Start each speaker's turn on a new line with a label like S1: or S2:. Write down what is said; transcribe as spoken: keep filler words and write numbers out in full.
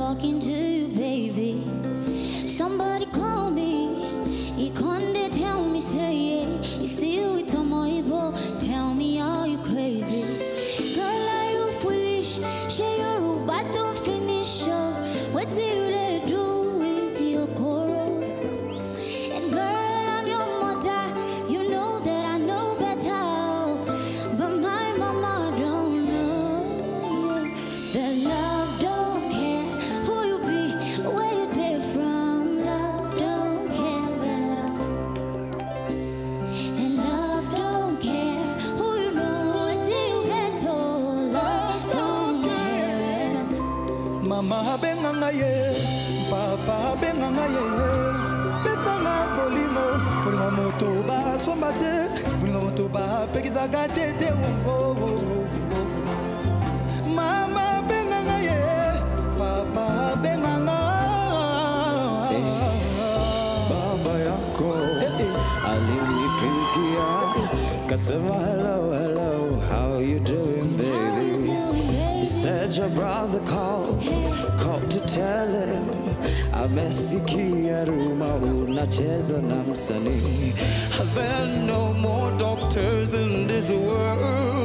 S1: talking to you, baby. Somebody call me. You can't tell me, say yeah. You see you with my boy. Tell me, are you crazy? Girl, are you foolish? Share your room, but don't finish up. What do you they do with your coral? And girl, I'm your mother. You know that I know better. But my mama don't know. Yeah. The love don't care who you be, where you take from. Love don't care better. And love don't care who you know, till you get told. Love don't care better.
S2: Mama benga ye, papa benga ye. Betanga bolingo, bolingo moto ba somate, bolingo moto ba pekita gate te umbo. Mama benga ye, papa benga.
S3: Baba yako alinipigia kasema hello hello, how you doing baby? He said your brother called, called to tell him amesikia ruma unacheza na msanii. There are no more doctors in this world.